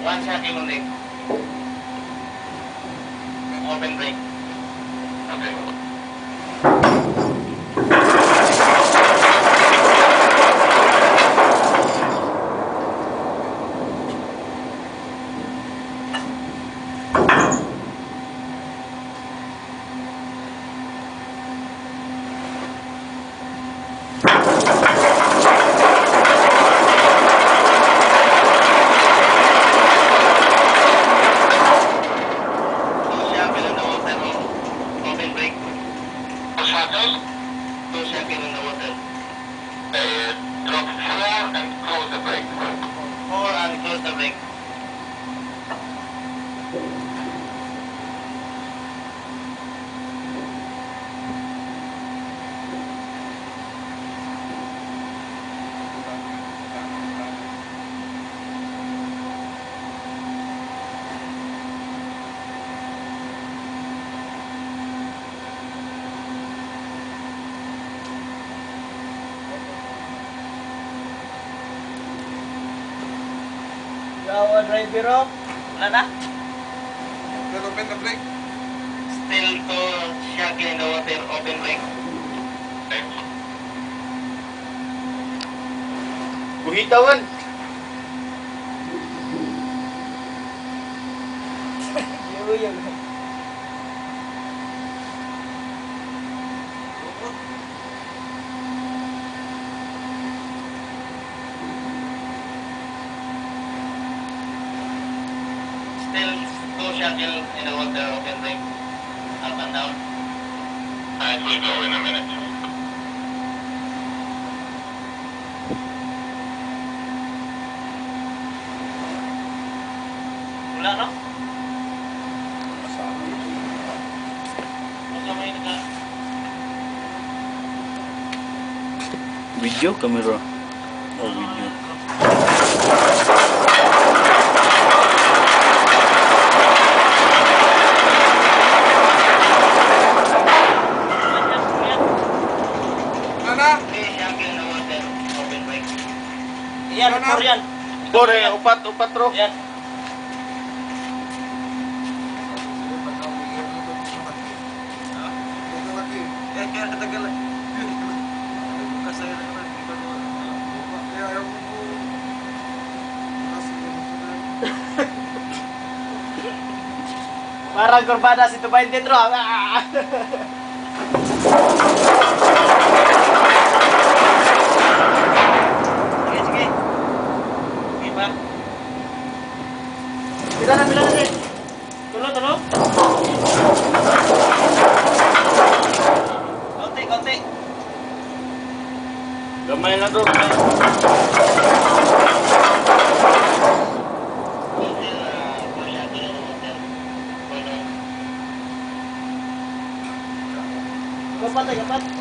One second only. Open brake. Okay. Our driver off. Wala na? Open the brake. Still to shock in the water, open brake. Buhitawan. Yuyog. Still two shackle in the water, open brake. Up and down. It will go in a minute. Wala no? Video kamera. Oh, video. Yan, Korean. Bore, upat ro. Yan. Parang kurbada si 23. Bila na din. Tulo. Konti. Gamay na do. Gapat.